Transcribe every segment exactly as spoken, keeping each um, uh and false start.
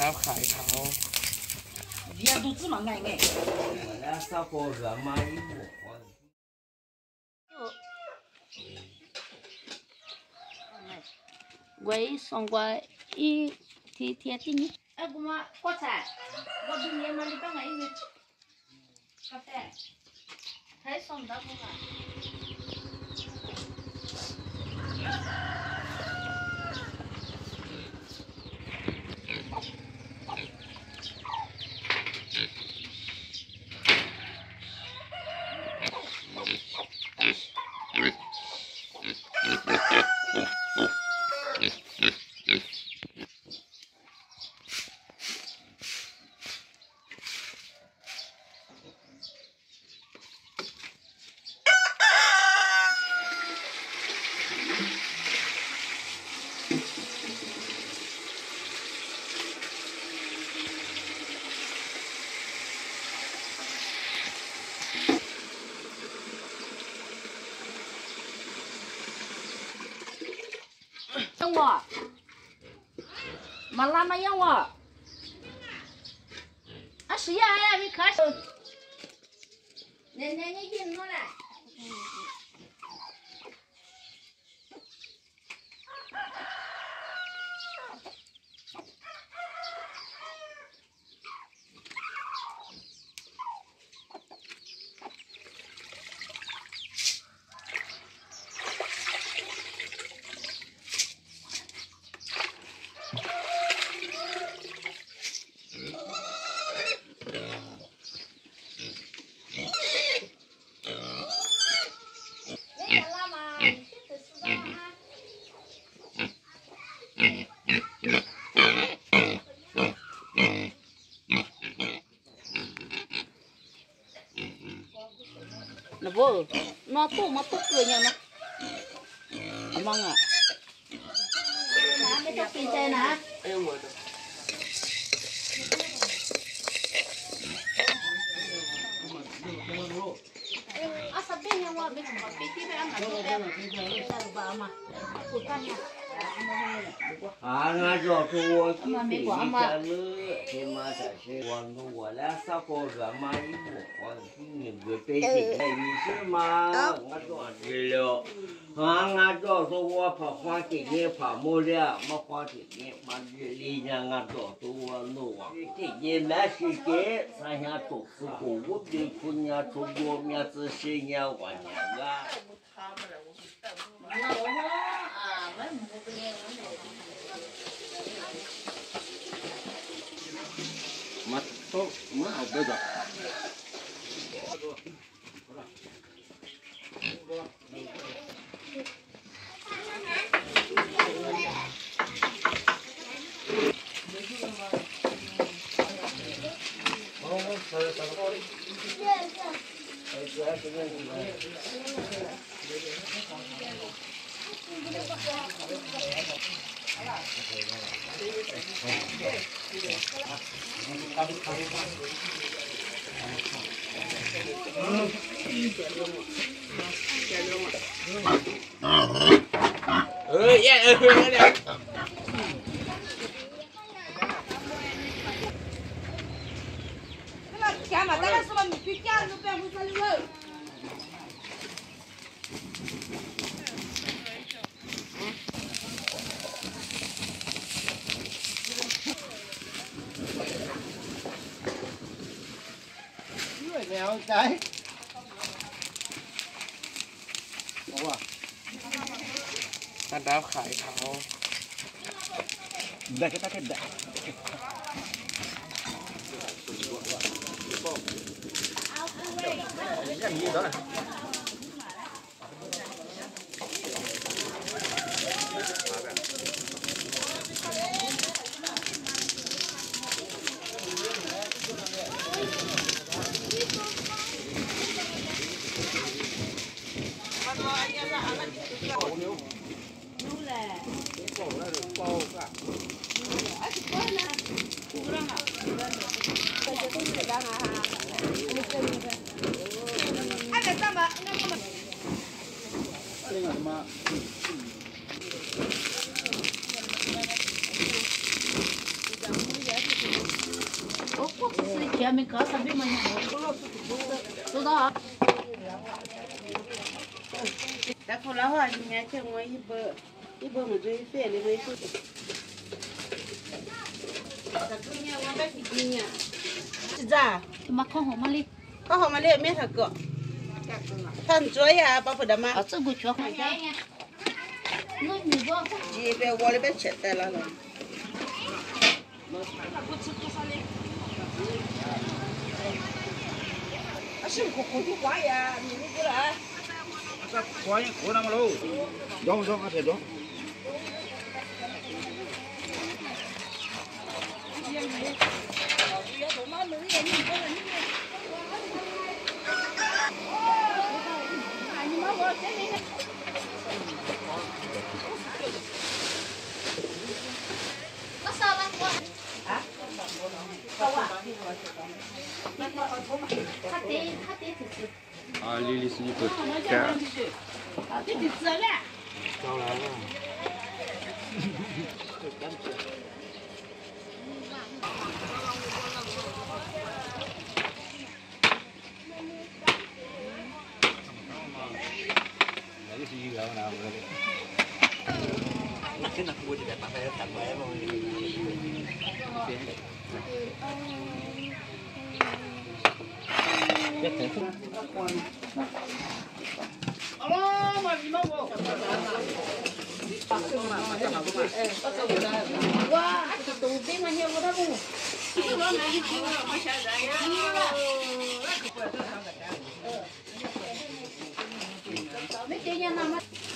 打开头。 连肚子嘛挨挨。 我俩啥个热嘛一摸。 喂，送过一天天的你。哎，姑妈，锅菜，我今年嘛，你帮我一个咖啡，还送到不嘛？ 我，马拉马养我，啊是呀呀，你看是，奶奶你进我来。那不，那多么多个人呢？忙啊！拿没到现在呢？ 哎我的。 啊，这边呢，我没什么，别地方买不到，那个吧嘛，不干呀。 啊，俺这是我自己一家了，他妈的是我弄我俩啥个热嘛一摸，我你个北京的意思嘛，俺这知了。啊，俺这说我怕黄金的怕木了，没黄金的嘛日里呢，俺这说我弄啊。今年没时间，咱家都是个我们姑娘出国面子十年我年啊。 嘛都嘛好不着。呃，也呃，有点。 干嘛？当然是了，你去家里边不是了。 了解。好啊。他打开头。ได้ก็ได้ก็ได้ อย่างนี้แล้วนะ哎，这怎么？ 要没搞啥别么样，知道啊？ 但后来话，你年轻我一百一百我这一百的没事。这今年我买几斤呀？是咋？ 他妈看好吗哩？ 刚好嘛，那没啥个。看桌呀，宝贝的嘛。 啊，这个脚好像。那你不？ 这边我那边吃的了了。啊，是火火就花呀，你那个来。 这花样可那么喽，装装啊，这装。 那啥了我？啊？他爹，他爹就是。 啊，丽丽是一个这样。 啊，这就知了。 招来了。那就是一个那个。真的，我这边把它打过来了。 哇，这都被我捏过他不？没见见那么。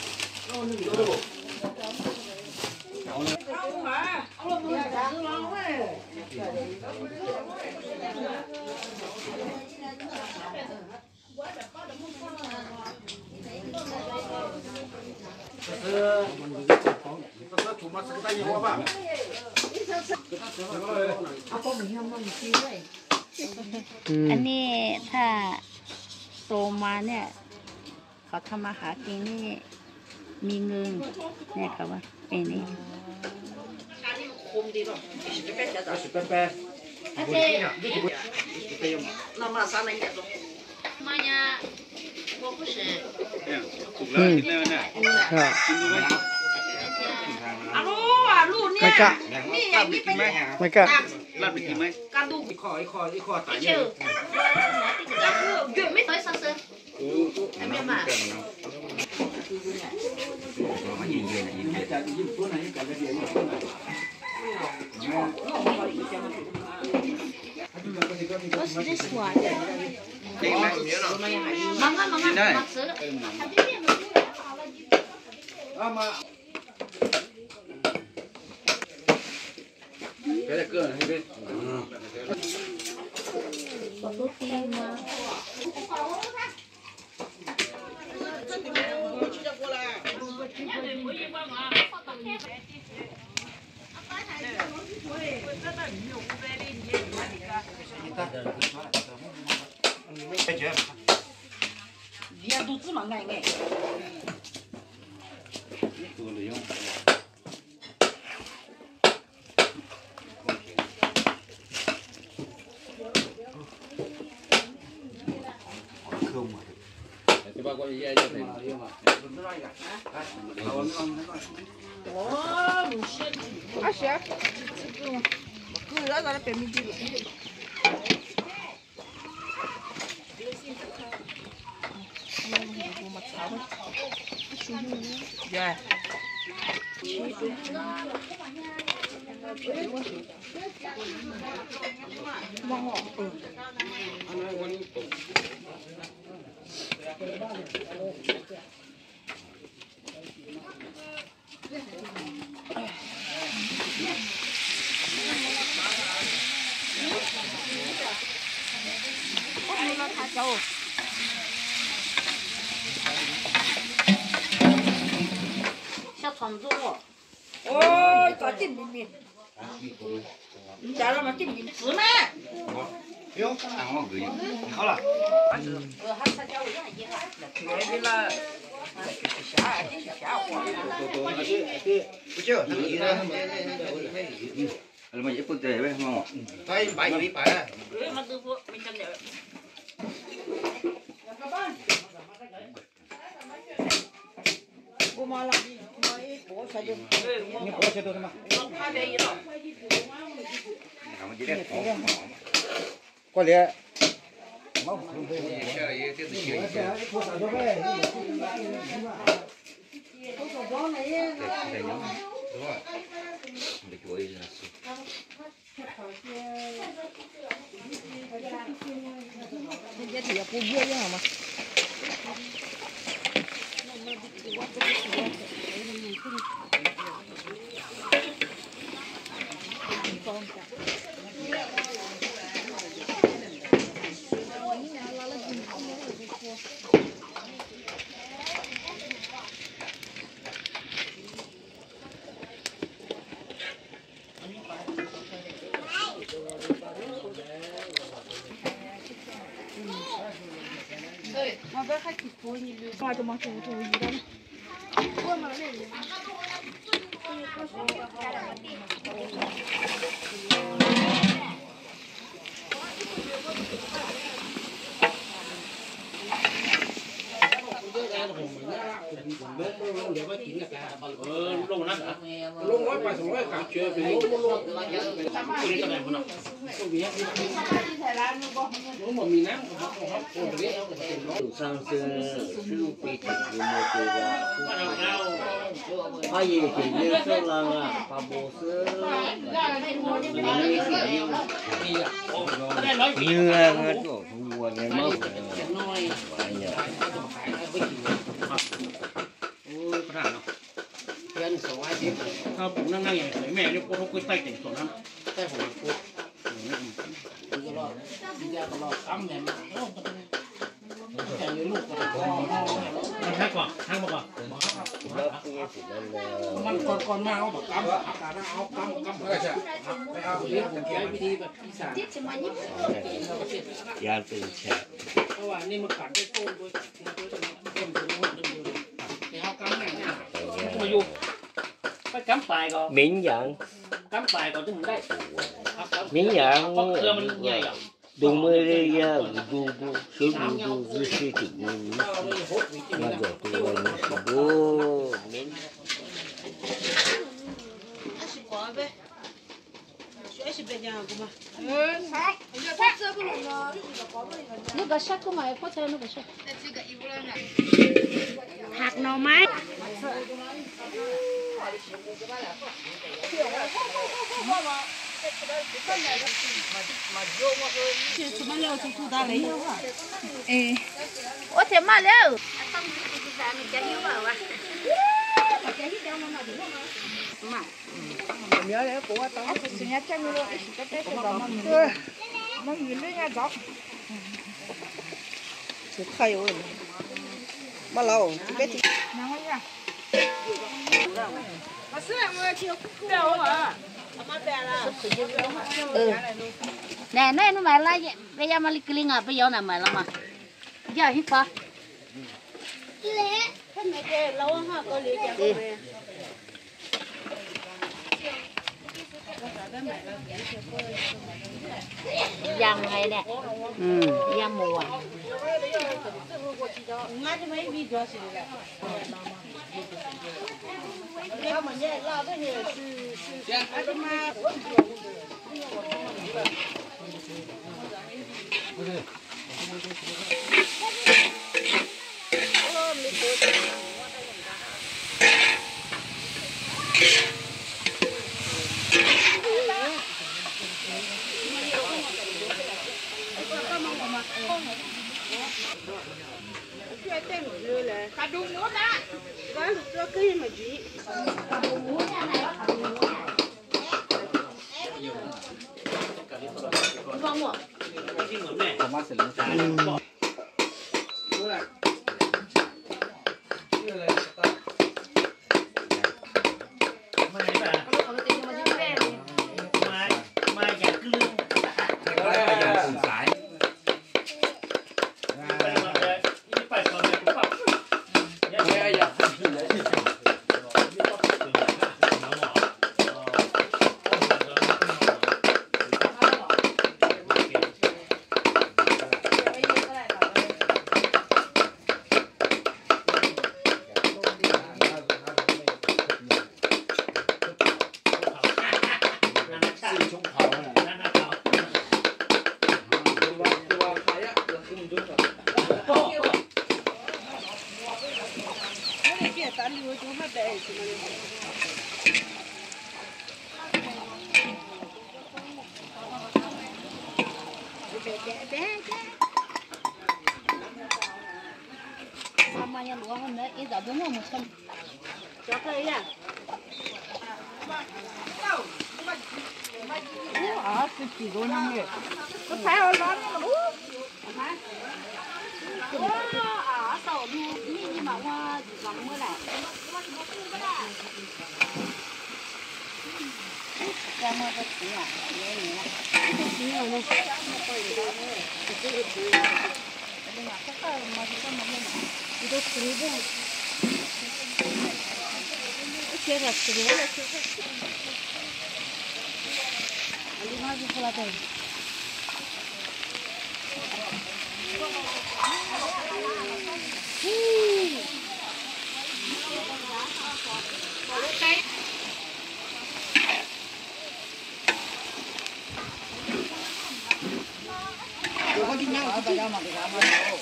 这是这是土马是个大烟花吧？ อันนี้ถ้าโตมาเนี่ยเขาทำมาหากินนี่มีเงินเนี่ยเขาว่าเป็นนี่这是拜拜。 อาเจ那马上能get着。 妈呀我不是嗯，那那，金都没。 啊路啊路呢？ 没干， 你呀你不没干，那没干没。 干都一块一块一块大就干都月没多少生还没嘛我是在说的忙啊忙啊忙死了他这边啊妈。别再个人那边。嗯。 我都听吗？ 人都这么爱爱。 多利用。这把过去也就对了。 哦，不是，啊是，这个，这个让咱别米酒。对。忘了，嗯。 小虫子哦， 哦，搞定里面。你家人们定你吃吗？ 哟，俺忘可以。好了。 呃，还参加我样一下。 那边了，下下下滑。 对对，不叫他们一人。 แล้วมันจะพูดอะไรไหมมองไปไปนี่ไปนะมาดูพวกมีกันเดี๋ยวกูมาละมาอีโป้ใส่ดูนี่โป้ใส่ดูนะลองพาเดี๋ยวหรอมันจะได้ของก็เลยเชื่อเยอะที่สุดเชื่อเยอะแต่ยังด้วยเด็กวัยรุ่นสุด这底下不一样吗？我不还去做你的，我就没做做一个。我没那个。 เออลงนั่นเหรอลงร้อยไปสองร้อยกลับเชื่อไปลงลงลงคุยกันไหนมันอ่ะลงหมดมีน้ำครับครับโอ้ยเดี๋ยวเต็มร้อย上身是被铁的么对吧？他也给人生了啊，他不是。你那个做出我的毛病，哎呀。 โอ้ยประธานเนาะเพื่อนสวัสดีถ้าผมนั่งนั่งอย่างไรแม่เนี่ยโคตรกุ้ยไส้เก่งส่วนนั้นแต่ผมกูก็รอดดีใจก็รอดซ้ำเนี่ยแต่ยังลูกก็มันแค่ก่อนแค่มาก่อนมันก่อนก่อนมาเอาแบบกำอากาศเอากำกำไม่ใช่ไม่เอาเรื่องผมใช้วิธีแบบอีสานยาตื่นเช้าเพราะว่านี่มันกัดได้โต้ด้วยด้วยตรงนี้ต้นตรงนี้ตรงนี้ไปเอากำไหนเนี่ยมาอยู่ไปกำปลายก่อน绵羊， กำปลายก่อนถึงได้绵羊， เพราะเครือมันใหญ่อ่ะ都没得呀，都都手都都是水土的，那个都那是不绵。 那个啥，干嘛要泡菜？那个啥？ผักหน่อไม้เออโอ้เจ็บมากแล้วเดี๋ยวแล้วกูว่าต้องเอาไปซื้อเนี่ยจังเลยก็ได้แต่ว่ามันมันอยู่ด้วยไงจ๊อกสุดใครเว้ยมาเราเป็ดน้ำอะไรมาซื้อมาเที่ยวเดี๋ยวเหรอมาแปลละเออแน่แน่นู่นหมายละไปยามาลิกลิงอ่ะไปย้อนหน่ะหมายละมาอย่าหิฟ้าเละท่านไม่เจอเราห้าก็เลยจะไปยังไงเนี่ยอืมยังหมูอ่ะงั้นจะไม่มีตัวสิเลย他们家拉这些是是，还他妈。卡杜木呢？咱这可以么煮？卡杜木呢？卡杜木呢？帮我。 ผมมาเสร็จแล้วจ้ามาไหนบ้างมามาอย่างกลืนมาอย่างสื่อสารไปมาเลยนี่ไปก่อนเลยปุ๊บยังไงอย่างชงเขาน่ะนั่นน่ะเขาตัวตัวใครอ่ะตัวคุณจุ๊บอ่ะไม่เกี่ยตันอยู่จุ๊บไม่ได้ใช่ไหม Samanya luang kan, ini tak benar macam. Cakap ya. Ah, cuci gonang ni. Kau tahu orang ni lu? Wah, asal ni ni ni macam lama lah. Jangan betul ya, ini lah. Ini ni. Dengar cakap macam mana? Itu seribu. Okey lah, seribu lah. Lima ribu pula tu. Tôi có đi nhau ở đây đâu mà bị làm đâu.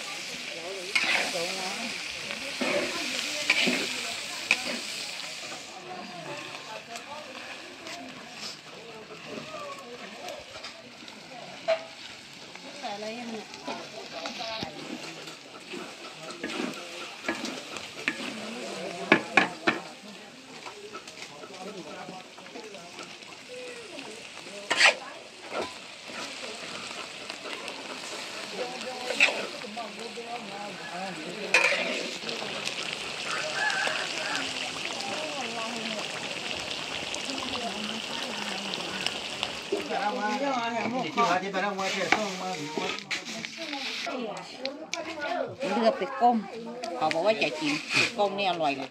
Đưaเป็ดก้มเขาบอกว่าจะกินเป็ดก้มนี่อร่อยเลย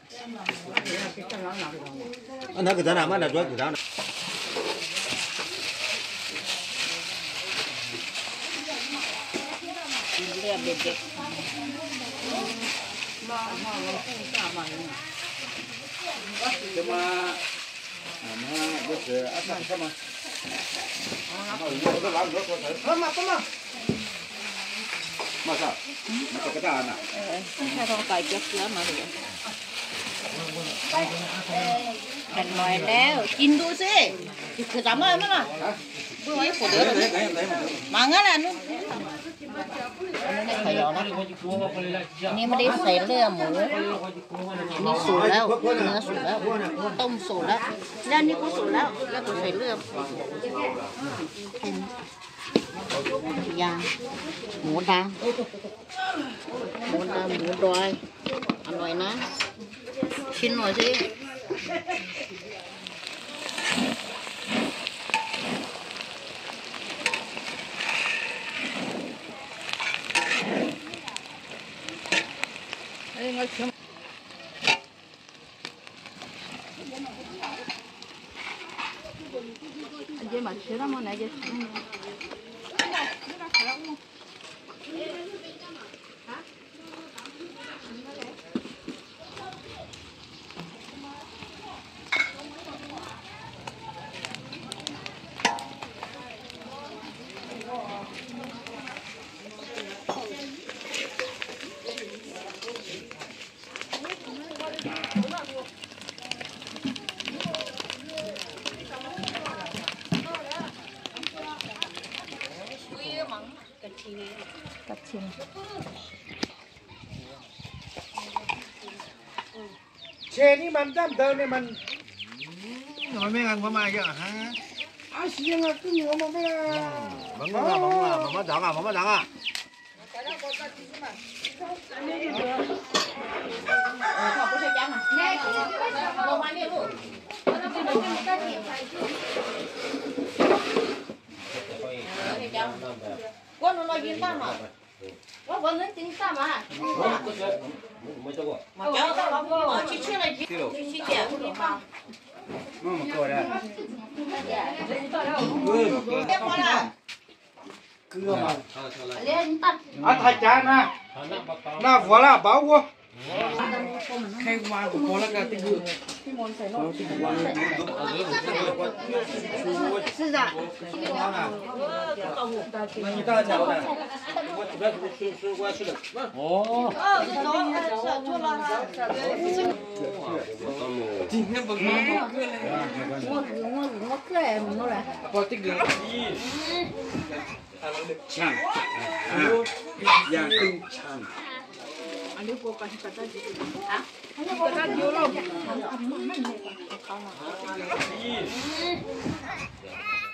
อันนั้นคือสนามมันแบบด้วยคือสนามกินเลือดเด็กจะมามาเดี๋ยวเสืออาสาเข้ามาเอาอยู่ก็ล้างรถก่อนเถอะเข้ามาเข้ามามาซะมาตะกะตาน่ะๆเออถ้าต้องไก่เจี๊ยบเชื้อมาเลยแผ่นหน่อยแล้วกินดูสิคือทำอะไรมั้งล่ะเบื่อไอ้คนเดียวมางั้นแหละนู่นไม่ได้ขยอนะนี่ไม่ได้ใส่เลือดหมูนี่สูตรแล้วเนื้อสูตรแล้วต้มสูตรแล้วแล้วนี่ก็สูตรแล้วแล้วก็ใส่เลือดยางหมูดำหมูดำหมูดอยอร่อยนะชิมหน่อยสิ이제 맞추라면 알겠어. 까치. 쟤니 만담 다음에 만 nói mấy ăn có mai chứ hả 아 시행아 끈이 오면 뭐야 먹는 거야 먹는 거야 먹는 장아 먹는 장아 con nó nói gì ta mà con vẫn nói tiếng ta mà mà cháu tao bảo chị chưa này chị chị trẻ nó mà cười đây em qua là 그거 만 lên tắt 아 타짜나 나 voilà bảo quá ใครวางกับพอแล้วก็ติดอยู่พี่มนต์ใส่นก是的。 那你刚才讲的，我这边是是我吃的。 哦， 哦，走，做了哈。 今天不是我哥嘞， 我我我个人没来。 我这个呛，啊，养更呛。 อันนี้กูไปกระต่ายอ่ะกระต่ายอยู่หรอ